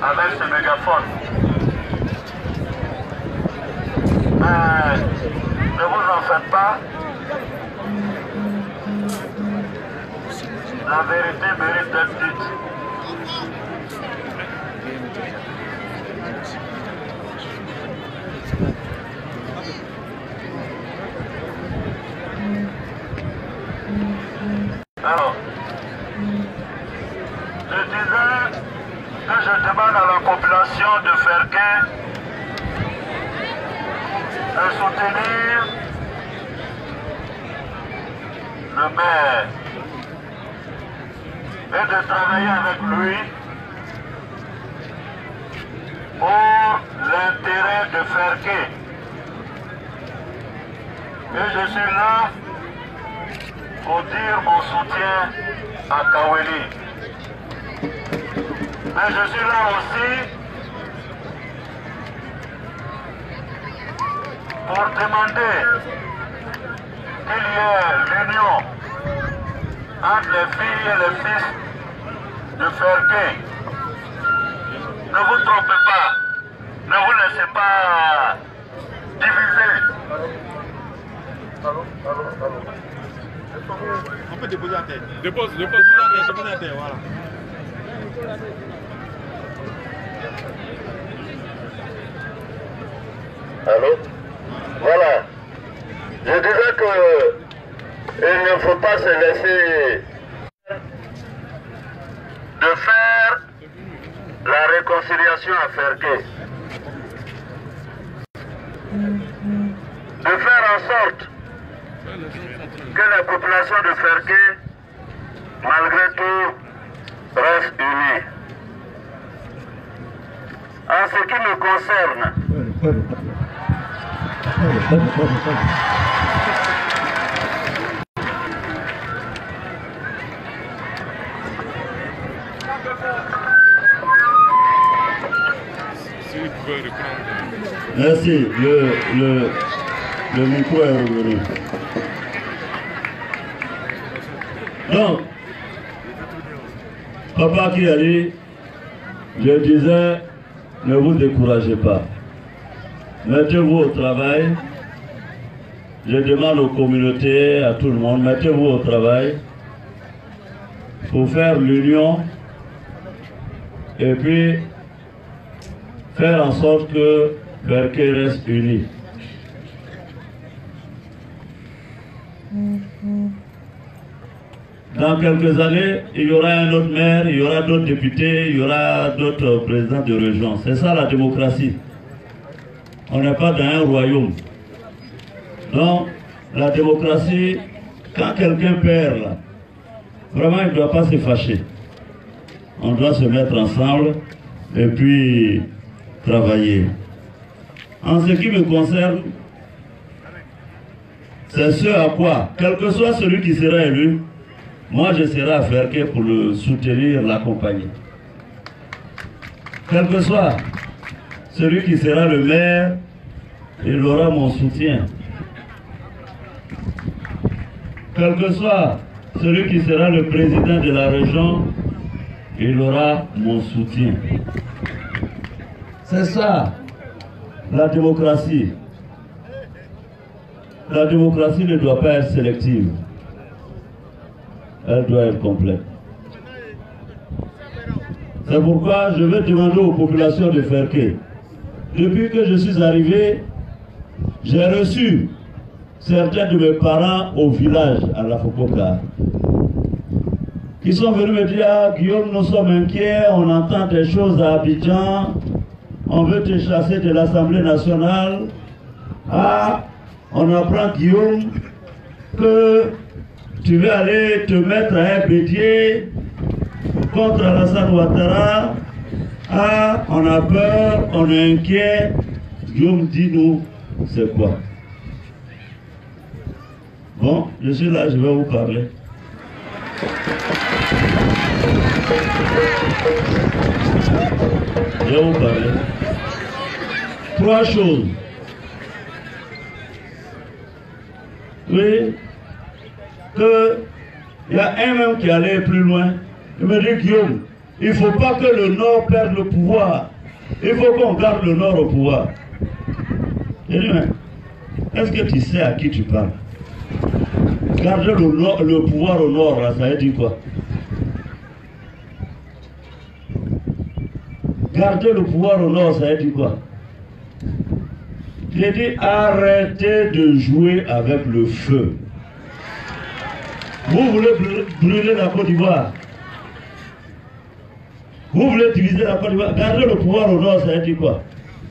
avec ce mégaphone. Mais ne vous en faites pas. La vérité mérite d'être dite. Alors, je disais que je demande à la population de Ferké de soutenir le maire et de travailler avec lui pour l'intérêt de Ferké. Et je suis là pour dire mon soutien à Kaweli. Mais je suis là aussi pour demander qu'il y ait l'union entre les filles et les fils de Ferké. Ne vous trompez pas, ne vous laissez pas diviser. On peut déposer la tête. Dépose la tête, voilà. Allô? Voilà. Je disais que il ne faut pas se laisser de faire la réconciliation à Ferké. De faire en sorte que la population de Ferké, malgré tout, reste unie. En ce qui me concerne, merci, le micro est revenu. Donc, Papa Kiali, je disais, ne vous découragez pas. Mettez-vous au travail. Je demande aux communautés, à tout le monde, mettez-vous au travail pour faire l'union et puis faire en sorte que Ferké reste uni. Dans quelques années, il y aura un autre maire, il y aura d'autres députés, il y aura d'autres présidents de région. C'est ça la démocratie. On n'est pas dans un royaume. Donc, la démocratie, quand quelqu'un perd, là, vraiment, il ne doit pas se fâcher. On doit se mettre ensemble et puis travailler. En ce qui me concerne, c'est ce à quoi, quel que soit celui qui sera élu, moi je serai à Ferké pour le soutenir, l'accompagner. Quel que soit celui qui sera le maire, il aura mon soutien. Quel que soit celui qui sera le président de la région, il aura mon soutien. C'est ça, la démocratie. La démocratie ne doit pas être sélective. Elle doit être complète. C'est pourquoi je vais demander aux populations de Ferké. Depuis que je suis arrivé, j'ai reçu certains de mes parents au village à la Fopoka, qui sont venus me dire, ah, Guillaume, nous sommes inquiets, on entend des choses à Abidjan, on veut te chasser de l'Assemblée nationale. Ah, on apprend, Guillaume, que tu veux aller te mettre à un bédier contre Alassane Ouattara. Ah, on a peur, on est inquiet. Guillaume, dis-nous, c'est quoi? Bon, je suis là, je vais vous parler. Je vais vous parler. 3 choses. Oui, il y a un même qui allait plus loin. Il me dit, Guillaume, Il ne faut pas que le Nord perde le pouvoir. Il faut qu'on garde le Nord au pouvoir. Est-ce que tu sais à qui tu parles? Garder le pouvoir au Nord, là, ça veut dire quoi? Garder le pouvoir au Nord, ça veut dire quoi? J'ai dit arrêtez de jouer avec le feu. Vous voulez brûler la Côte d'Ivoire. Vous voulez diviser la Côte d'Ivoire. Garder le pouvoir au Nord, ça veut dire quoi?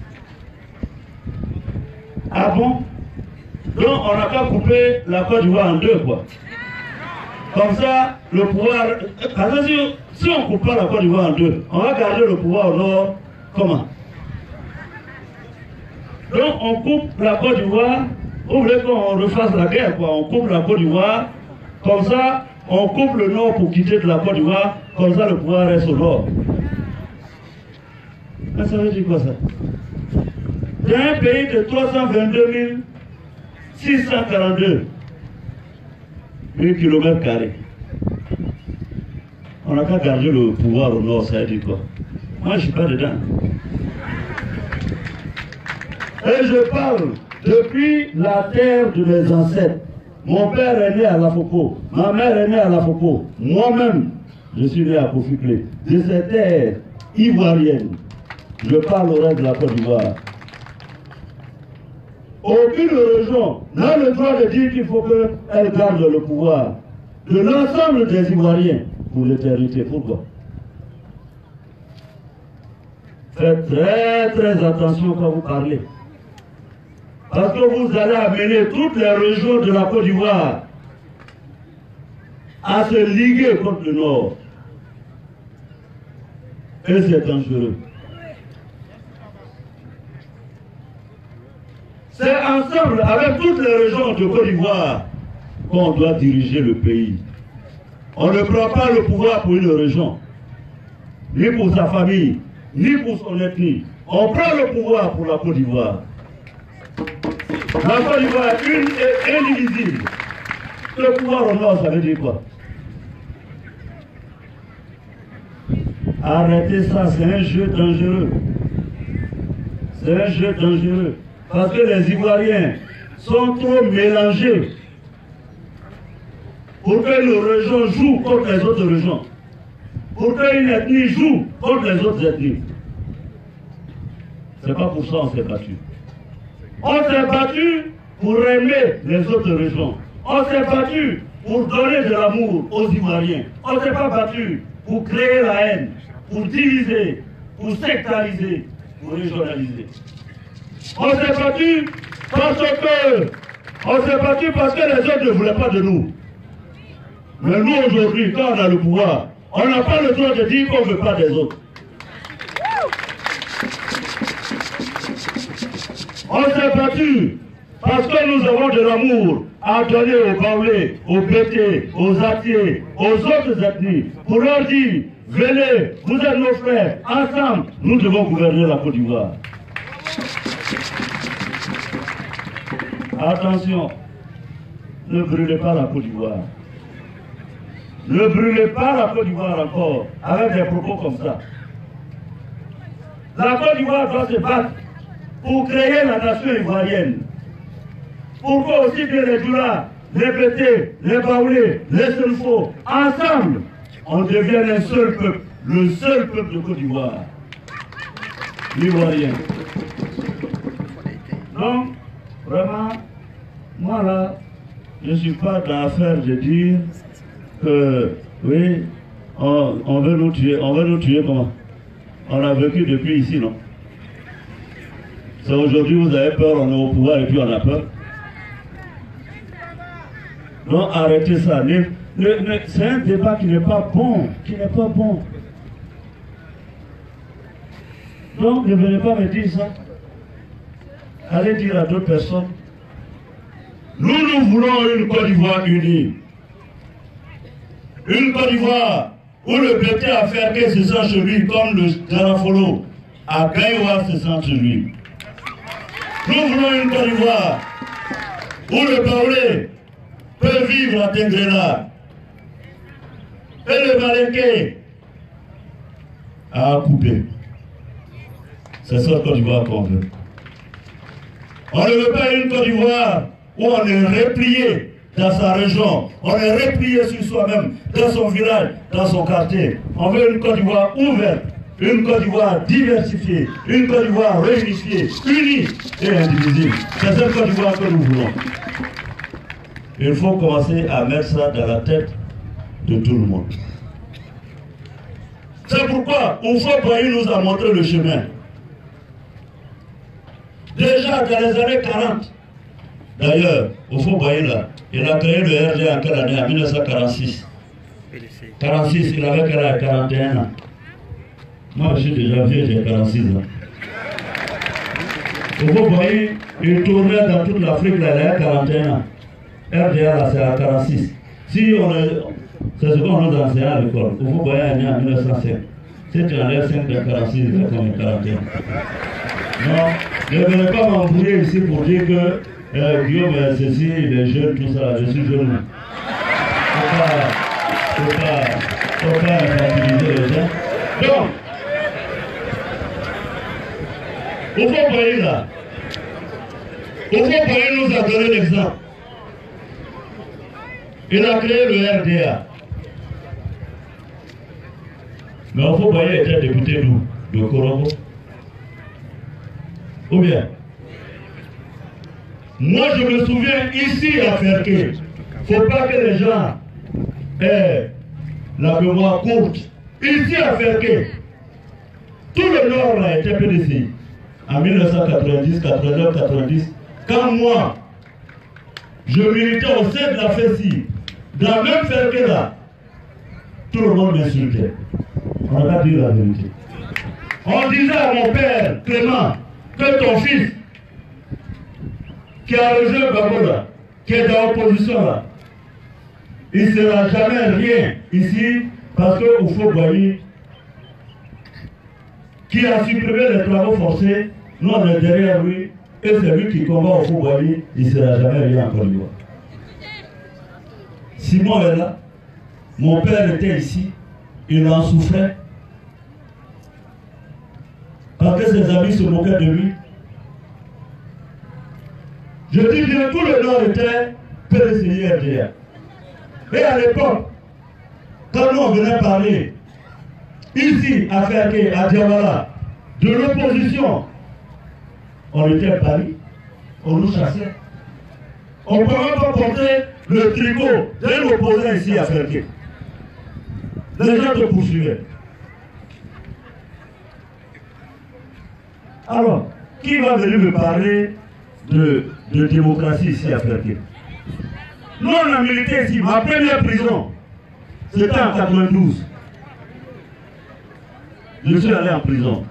Ah bon? Donc on n'a qu'à couper la Côte d'Ivoire en deux, quoi. Comme ça, le pouvoir... Si on ne coupe pas la Côte d'Ivoire en deux, on va garder le pouvoir au Nord. Comment? Donc on coupe la Côte d'Ivoire. Vous voulez qu'on refasse la guerre, quoi. On coupe la Côte d'Ivoire. Comme ça, on coupe le Nord pour quitter de la Côte d'Ivoire. Comme ça, le pouvoir reste au Nord. Mais ça veut dire quoi, ça? Il y a un pays de 322 642 km². On n'a qu'à garder le pouvoir au Nord, ça veut dire quoi? Moi, je ne suis pas dedans. Et je parle depuis la terre de mes ancêtres. Mon père est né à Lafoko, ma mère est née à Lafoko, moi-même, je suis né à Kofi-Clé. De cette terre ivoirienne, je parle au reste de la Côte d'Ivoire. Aucune région n'a le droit de dire qu'il faut qu'elle garde le pouvoir de l'ensemble des Ivoiriens pour l'éternité. Pourquoi? Faites très très attention quand vous parlez. Parce que vous allez amener toutes les régions de la Côte d'Ivoire à se liguer contre le Nord. Et c'est dangereux. C'est ensemble, avec toutes les régions de Côte d'Ivoire, qu'on doit diriger le pays. On ne prend pas le pouvoir pour une région, ni pour sa famille, ni pour son ethnie. On prend le pouvoir pour la Côte d'Ivoire. La Côte d'Ivoire est une et indivisible. Le pouvoir au Nord, ça veut dire quoi? Arrêtez ça, c'est un jeu dangereux. C'est un jeu dangereux. Parce que les Ivoiriens sont trop mélangés pour que nos régions jouent contre les autres régions. Pour qu'une ethnie joue contre les autres ethnies. C'est pas pour ça qu'on s'est battu. On s'est battu pour aimer les autres régions. On s'est battu pour donner de l'amour aux Ivoiriens. On ne s'est pas battu pour créer la haine, pour diviser, pour sectariser, pour régionaliser. On s'est battu parce que les autres ne voulaient pas de nous. Mais nous aujourd'hui, quand on a le pouvoir, on n'a pas le droit de dire qu'on ne veut pas des autres. On s'est battu parce que nous avons de l'amour à donner aux Baoulés, aux Bétés, aux Atiers, aux autres ethnies, pour leur dire, venez, vous êtes nos frères, ensemble, nous devons gouverner la Côte d'Ivoire. Attention, ne brûlez pas la Côte d'Ivoire. Ne brûlez pas la Côte d'Ivoire encore, avec des propos comme ça. La Côte d'Ivoire doit se battre pour créer la nation ivoirienne. Pour que aussi bien les Doula, les Bétés, les Baoulés, les Selfo, ensemble, on devienne un seul peuple, le seul peuple de Côte d'Ivoire, l'ivoirien. Donc, vraiment, moi là, je ne suis pas dans l'affaire de dire que, oui, on veut nous tuer comment? On a vécu depuis ici, non? C'est aujourd'hui vous avez peur, on est au pouvoir et puis on a peur. Donc arrêtez ça. C'est un débat qui n'est pas bon. Donc ne venez pas me dire ça. Allez dire à d'autres personnes. Nous voulons une Côte d'Ivoire unie. Une Côte d'Ivoire où le Bété à faire que se sent chez lui comme le Garafolo à Gaïwa se sent chez lui. Nous voulons une Côte d'Ivoire où le Baoulé peut vivre à Tengrena et le Malinké à couper. C'est ça Côte d'Ivoire qu'on veut. On ne veut pas une Côte d'Ivoire où on est replié dans sa région, on est replié sur soi-même, dans son village, dans son quartier. On veut une Côte d'Ivoire ouverte, une Côte d'Ivoire diversifiée, une Côte d'Ivoire réunifiée, unie et indivisible. C'est cette Côte d'Ivoire que nous voulons. Il faut commencer à mettre ça dans la tête de tout le monde. C'est pourquoi Houphouët-Boigny nous a montré le chemin. Déjà dans les années 40, d'ailleurs, Houphouët-Boigny là, il a créé le RD en quelle année? En 1946. 46, il avait quel âge? 41 ans. Moi, je suis déjà vieux, j'ai 46 ans. Houphouët-Boigny, il tournait dans toute l'Afrique, là, il a 41 ans. RDA, là, c'est à 46. Si on est... C'est ce qu'on nous enseigne à l'école. Houphouët-Boigny est né en 1905. Si tu enlèves 5 de 46, il fait comme 41. Non, ne venez pas m'embrouiller ici pour dire que Guillaume est ceci, il est jeune, tout ça, je suis jeune. Faut pas infantiliser les gens. Donc, Houphouët-Boigny là, Houphouët-Boigny nous a donné l'exemple. Il a créé le RDA. Mais Houphouët-Boigny était député d'où? De Korogo. Ou bien, moi je me souviens ici à Ferké, il ne faut pas que les gens aient la mémoire courte. Ici à Ferké, tout le Nord a été PDCI. En 1990, 89, 90, quand moi, je militais au sein de la FESI, dans la même Ferké là, tout le monde m'insultait. On n'a pas dit la vérité. On disait à mon père, Clément, que ton fils, qui a rejoint Babola, qui est dans l'opposition là, il ne sera jamais rien ici parce que Houphouët-Boigny, qui a supprimé les travaux forcés, nous on est derrière lui, et c'est lui qui combat Houphouët-Boigny, il ne sera jamais rien en Côte d'Ivoire. Simon est là, mon père était ici, il en souffrait. Parce que ses amis se moquaient de lui. Je dis bien, tout le Nord était PDCI RDA. Et à l'époque, quand nous on venait parler, ici à Ferké, à Diawara, de l'opposition, on était bannis, on nous chassait. On ne pouvait pas porter le tricot d'un opposant ici à Ferké. Les gens te poursuivaient. Alors, qui va venir me parler de démocratie ici à Ferké? Nous, on a milité ici. Ma première prison, c'était en 92. Je suis allé en prison.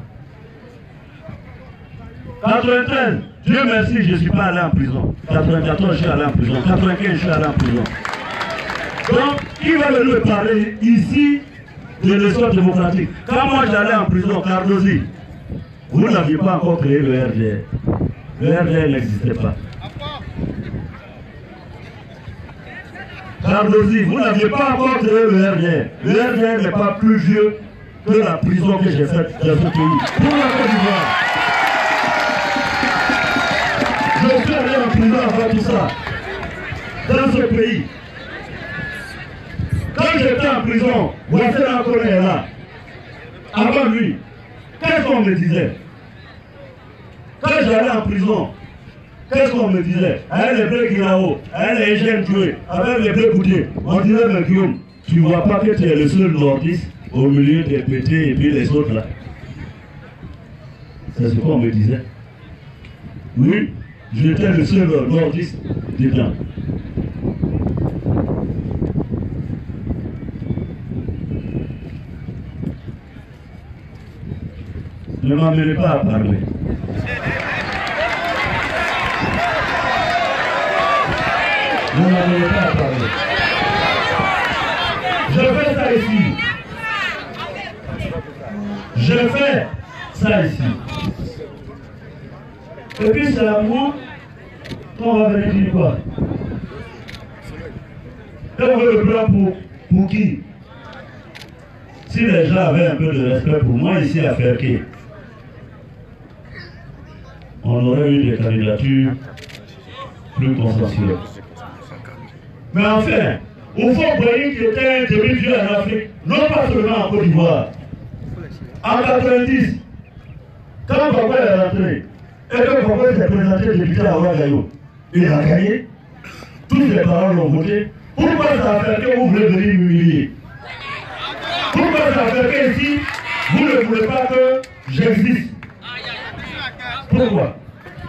93, Dieu merci, je ne suis pas allé en prison. 94, je suis allé en prison. 95, je suis allé en prison. Donc, qui va venir me parler ici de l'histoire démocratique? Quand moi j'allais en prison, Cardozi, vous n'aviez pas encore créé le RDR. Le RDR n'existait pas. Cardozi, vous n'aviez pas encore créé le RDR. Le RDR n'est pas plus vieux que la prison que j'ai faite dans ce pays. Pour la Côte d'Ivoire. Je suis allé en prison avant tout ça. Dans ce pays. Quand j'étais en prison, Ouassana Kone est là. Avant lui, qu'est-ce qu'on me disait? Quand j'allais en prison, qu'est-ce qu'on me disait? Avec les bleus Guinao, avec les jeunes tués, avec les bleus Goutier, on disait, mais Guillaume, tu ne vois pas que tu es le seul nordiste au milieu des pétés et puis les autres là. C'est ce qu'on me disait. Oui, j'étais le seul nordiste dedans. Ne m'amenez pas à parler. Ne m'amenez pas à parler. Je fais ça ici. Je fais ça ici. Et puis c'est à moi qu'on va venir dire quoi? Et on veut le plan pour qui? Si si les gens avaient un peu de respect pour moi ici à Ferké, on aurait eu des candidatures plus consensuelles. Mais enfin, au fond, Boeing qui était un demi-dieu en Afrique, non pas seulement en Côte d'Ivoire. En 90, quand Papa est rentré, et que Papa s'est présenté député à Ouagadougou, il a gagné. Tous ses parents l'ont voté. Pourquoi ça a fait que vous voulez venir m'humilier? Pourquoi ça a fait que ici, vous ne voulez pas que j'existe? Pourquoi?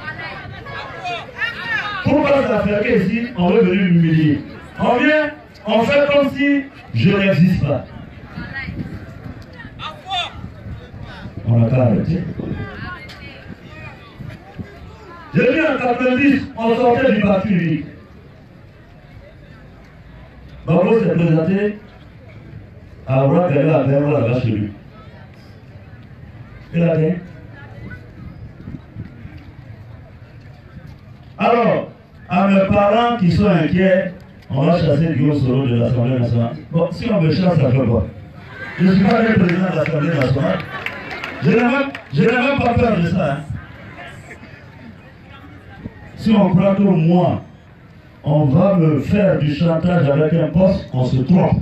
Pourquoi ça a fait que ici, on veut venir m'humilier? On vient, on fait comme si je n'existe pas. On n'a qu'à arrêter. J'ai vu en 90, on sortait du parti unique. Babo s'est présenté à Ouagadougou à Berwa là-bas chez lui. Il a gagné. Alors, à mes parents qui sont inquiets, on va chasser Guillaume Soro de l'Assemblée nationale. Bon, si on me chasse, ça fait quoi? Je ne suis pas le président de l'Assemblée nationale. Je n'ai même pas peur de ça. Hein. Si on croit que moi, on va me faire du chantage avec un poste, on se trompe.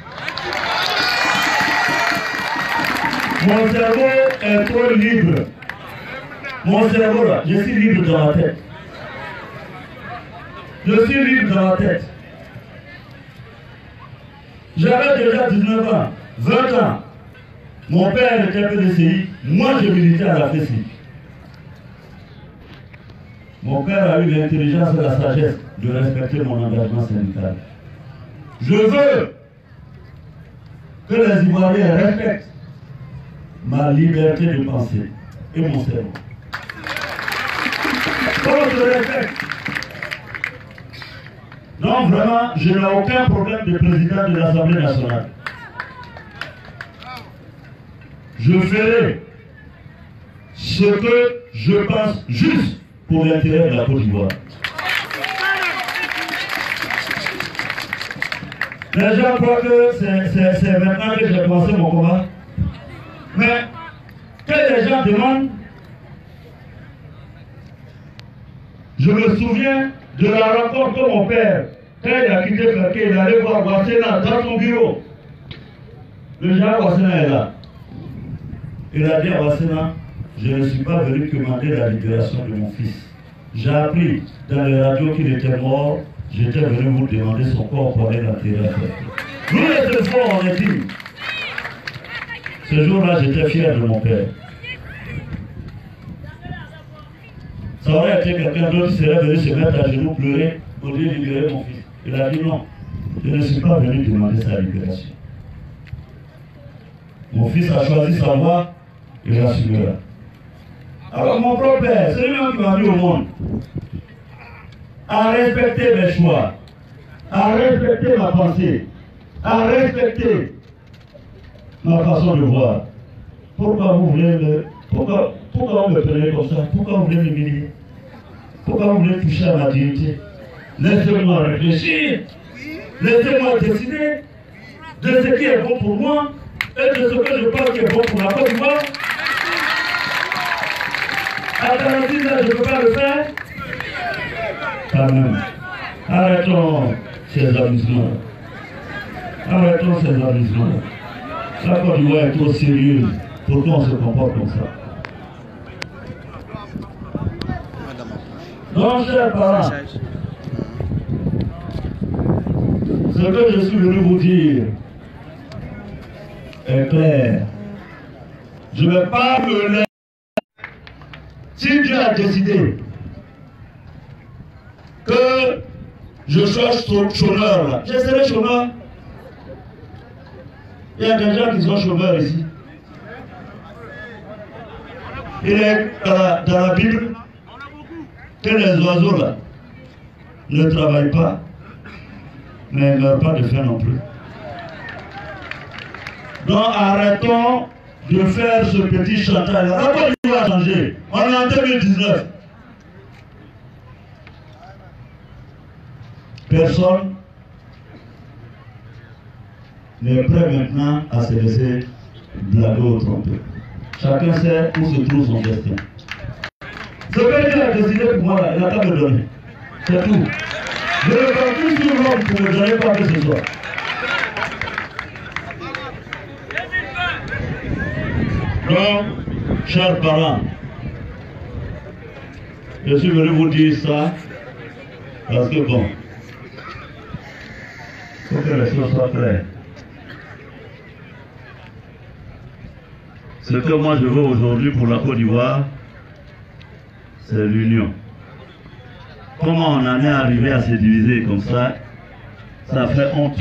Mon cerveau est trop libre. Mon cerveau là, je suis libre dans la tête. Je suis libre dans la tête. J'avais déjà 19 ans, 20 ans. Mon père était PDCI, moi je militais à la FECI. Mon père a eu l'intelligence et la sagesse de respecter mon engagement syndical. Je veux que les Ivoiriens respectent ma liberté de penser et mon cerveau. Comment je respecte? Non, vraiment, je n'ai aucun problème de président de l'Assemblée nationale. Je ferai ce que je pense juste pour l'intérêt de la Côte d'Ivoire. Les gens croient que c'est maintenant que j'ai commencé mon combat. Mais que les gens demandent, je me souviens de la rencontre que mon père, quand il a quitté Ferké, il allait voir Wassena dans son bureau. Le général Wassena est là. Il a dit à Wassena, je ne suis pas venu demander la libération de mon fils. J'ai appris dans les radios qu'il était mort, j'étais venu vous demander son corps pour aller l'enterrer. Nous les deux fois, on est dit. Ce jour-là, j'étais fier de mon père. Ça aurait été quelqu'un d'autre qui serait venu se mettre à genoux, pleurer, pour dire libérer mon fils. Il a dit non, je ne suis pas venu demander sa libération. Mon fils a choisi sa voie, il assumera. Alors mon propre père, c'est lui-même qui m'a mis au monde, à respecter mes choix, à respecter ma pensée, à respecter ma façon de voir. Pourquoi vous voulez pourquoi vous me prenez comme ça? Pourquoi vous voulez m'humilier? Pourquoi vous voulez toucher à ma dignité? Laissez-moi réfléchir. Laissez-moi décider de ce qui est bon pour moi et de ce que je pense qui est bon pour la Côte d'Ivoire. À 46 ans, je ne peux pas le faire. Quand même. Arrêtons ces amusements. Arrêtons ces amusements. La Côte d'Ivoire est trop sérieuse pour qu'on se comporte comme ça. Donc, chers parents, ce que je suis venu vous dire est clair. Je ne vais pas me laisser. Si Dieu a décidé que je sois chômeur là, je serai chômeur. Il y a des gens qui sont chômeurs ici. Il est dans la Bible que les oiseaux là ne travaillent pas, mais ne meurent pas de faim non plus. Donc arrêtons de faire ce petit chantage. La Côte d'Ivoire a changé. On est en 2019. Personne n'est prêt maintenant à se laisser blaguer ou tromper. Chacun sait où se trouve son destin. Ce que Dieu a décidé pour moi, il n'a qu'à me donner. C'est tout. Je ne compte plus sur l'homme pour me donner quoi que ce soit. Donc, chers parents, je suis venu vous dire ça parce que bon, il faut que les choses soient claires. Ce que moi je veux aujourd'hui pour la Côte d'Ivoire, c'est l'union. Comment on en est arrivé à se diviser comme ça, ça fait honte.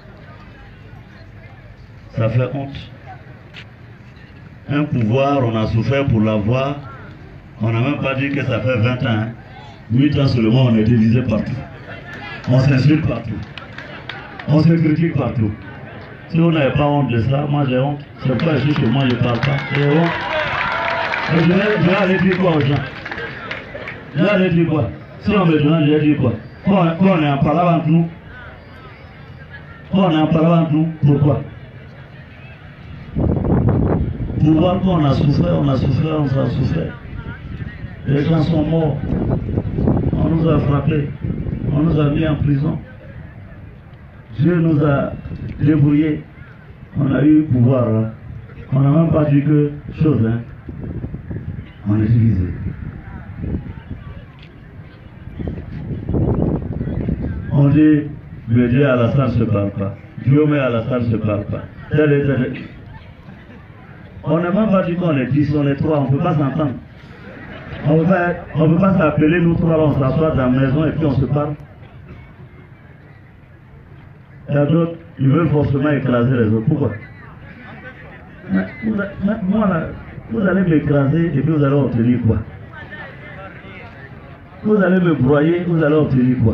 Ça fait honte. Un pouvoir, on a souffert pour l'avoir. On n'a même pas dit que ça fait 20 ans. Hein. 8 ans seulement, on est divisé partout. On s'insulte partout. On se critique partout. Si on n'avait pas honte de ça, moi j'ai honte. C'est pourquoi je suis chez moi, je ne parle pas. J'ai honte. Et je vais aller dire quoi aux gens? Je vais aller dire quoi? Si on me demande, je vais dire quoi? On est en parlant entre nous. On est en parlant entre nous. Pourquoi? Pour voir qu'on a souffert, on a souffert. Les gens sont morts. On nous a frappés. On nous a mis en prison. Dieu nous a débrouillés. On a eu pouvoir. Hein. On n'a même pas dit que chose. Hein. On est divisé. On dit, mais Dieu à la salle ne se parle pas. Dieu mais à la salle ne se parle pas. On n'a même pas dit qu'on est 10, on est 3, on ne peut pas s'entendre. On ne peut pas s'appeler, nous trois, on s'assoit dans la maison et puis on se parle. Il y a d'autres, ils veulent forcément écraser les autres. Pourquoi? Moi, là, vous allez m'écraser et puis vous allez obtenir quoi? Vous allez me broyer, vous allez obtenir quoi?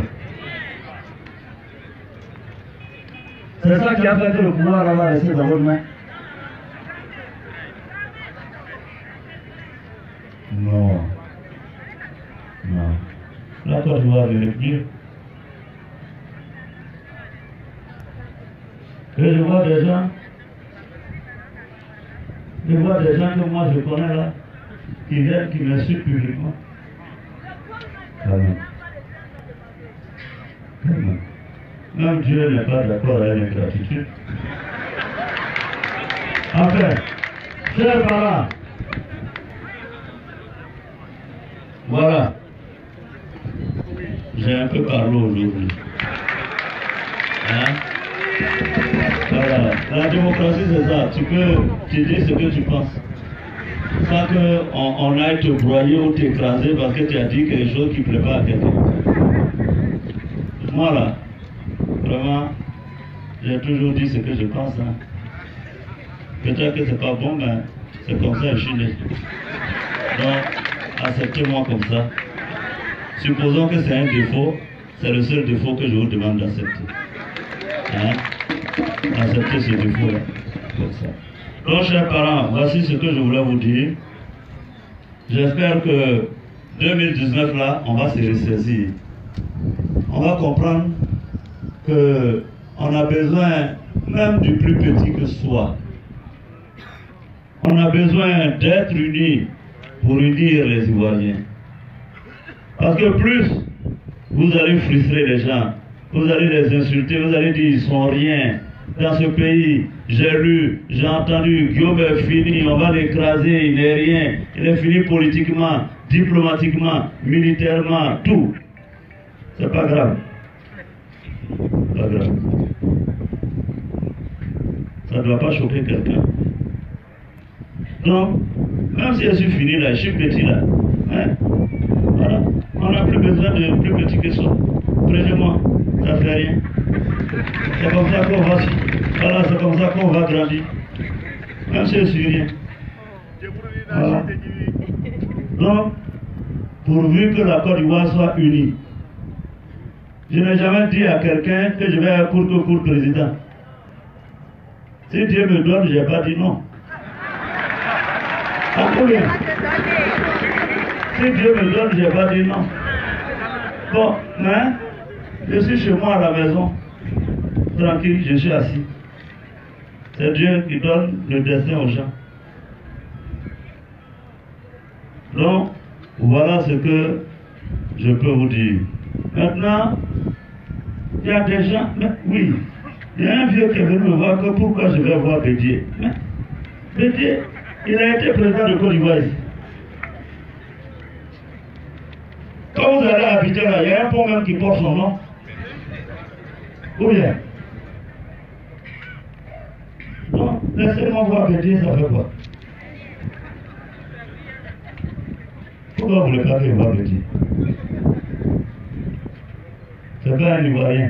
C'est ça qui a fait que le pouvoir va rester dans votre main. Non. Non. La Côte d'Ivoire est mieux. Et je vois des gens que moi je connais là, qui viennent, qui m'insultent publiquement. Quand même. Même Dieu n'est pas d'accord avec l'ingratitude. Enfin, chers parents, voilà. J'ai un peu parlé aujourd'hui. Hein? Voilà. La démocratie, c'est ça. Tu dis ce que tu penses. Sans qu'on aille te broyer ou t'écraser parce que tu as dit quelque chose qui ne plaît pas à quelqu'un. Moi là, vraiment, j'ai toujours dit ce que je pense. Hein. Peut-être que c'est pas bon, mais c'est comme ça que je suis né. Donc, acceptez-moi comme ça. Supposons que c'est un défaut, c'est le seul défaut que je vous demande d'accepter. Hein? Acceptez ce défaut-là, comme ça. Donc, chers parents, voici ce que je voulais vous dire. J'espère que 2019, là, on va se ressaisir. On va comprendre qu'on a besoin, même du plus petit que soi, on a besoin d'être unis pour unir les Ivoiriens. Parce que plus vous allez frustrer les gens, vous allez les insulter, vous allez dire ils sont rien. Dans ce pays, j'ai lu, j'ai entendu, Guillaume est fini, on va l'écraser, il n'est rien. Il est fini politiquement, diplomatiquement, militairement, tout. C'est pas grave. Pas grave. Ça ne doit pas choquer quelqu'un. Donc, même si je suis fini là, je suis petit là. Hein? Voilà. On n'a plus besoin de plus petit que ça. Prenez-moi, ça ne fait rien. C'est comme ça qu'on va. Voilà, c'est comme ça qu'on va grandir. Même si je suis rien. Voilà. Donc, pourvu que la Côte d'Ivoire soit unie. Je n'ai jamais dit à quelqu'un que je vais être court président. Si Dieu me donne, je n'ai pas dit non. Si Dieu me donne, je n'ai pas dit non. Bon, mais je suis chez moi à la maison. Tranquille, je suis assis. C'est Dieu qui donne le destin aux gens. Donc, voilà ce que je peux vous dire. Maintenant, il y a des gens, mais oui, il y a un vieux qui est venu me voir que pourquoi je vais voir Bédier. Mais Bédier, il a été président de Côte d'Ivoire ici. Quand vous allez à Abidjan, il y a un pont même qui porte son nom. Ou bien? Non, laissez-moi voir Bédier, ça fait quoi? Pourquoi vous ne voulez pas que je vois Bédier? C'est pas un Ivoirien.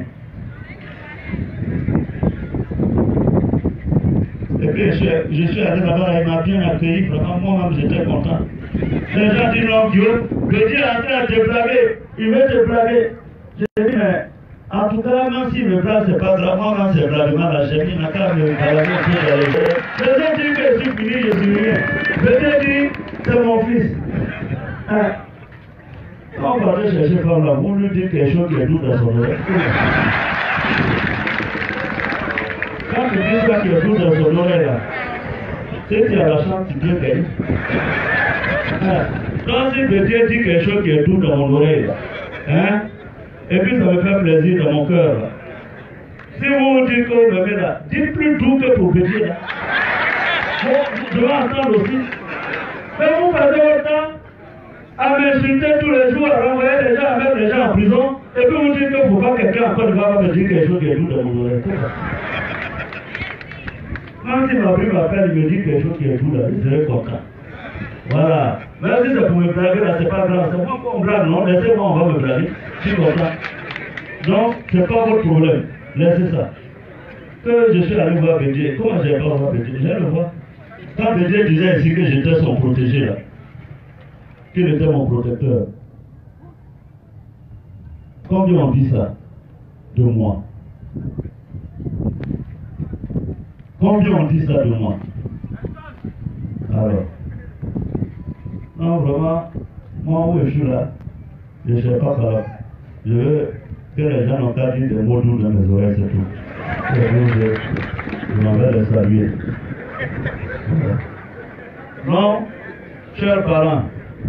Et puis je suis allé là-bas, il m'a bien accueilli, vraiment moi-même j'étais content. Les gens disent non, Dieu, Bédier est en train de te blaguer, il veut te blaguer. J'ai dit, mais en tout cas, même s'il me blague, c'est pas grave, moi même c'est blaguement la chérie, n'a qu'à me balader sur les gens. Les gens disent que je suis fini, je suis rien. Bédier dit, c'est mon fils. Hein? Quand on va aller chercher femme là, vous lui dites quelque chose qui est doux dans son oreille. Quand tu dis ça qui est doux dans son oreille là, si tu as la chance, tu peux payer. Donc si Bédier dit quelque chose qui est doux dans mon oreille là, hein, et puis ça me fait plaisir dans mon cœur là. Si vous dites que vous m'aimez là, dites plus doux que pour Bédier là. Je vais entendre aussi. Mais vous passez votre temps à m'insulter tous les jours, à renvoyer les gens, à mettre les gens en prison, et puis vous dites que vous ne pouvez pas quelqu'un encore va me dire quelque chose qui est doux dans mon oreille. Même si ma prime m'appelle, il me dit quelque chose qui est doux là, je serai content. Voilà. Même si c'est pour me blaguer là, c'est pas grave. C'est moi qu'on blague, non? Laissez-moi, on va me blaguer. Je suis content. Donc, c'est pas votre problème. Laissez ça. Que je suis allé voir Bédier. Comment je n'ai pas voir Bédier? Je vais le voir. Quand Bédier disait ici que j'étais son protégé là, qu'il était mon protecteur. Combien on dit ça de moi? Combien on dit ça de moi? Alors, non vraiment, moi où je suis là, je ne sais pas par là. Je veux que les gens n'ont pas dit des mots doux dans mes oreilles, c'est tout. Je m'en vais les saluer. Non, chers parents,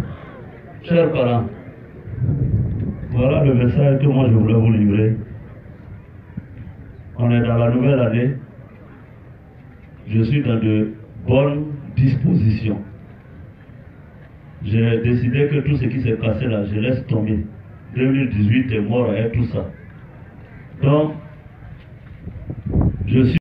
voilà le message que moi je voulais vous livrer. On est dans la nouvelle année. Je suis dans de bonnes dispositions. J'ai décidé que tout ce qui s'est passé là, je laisse tomber. 2018 est mort et tout ça. Donc, je suis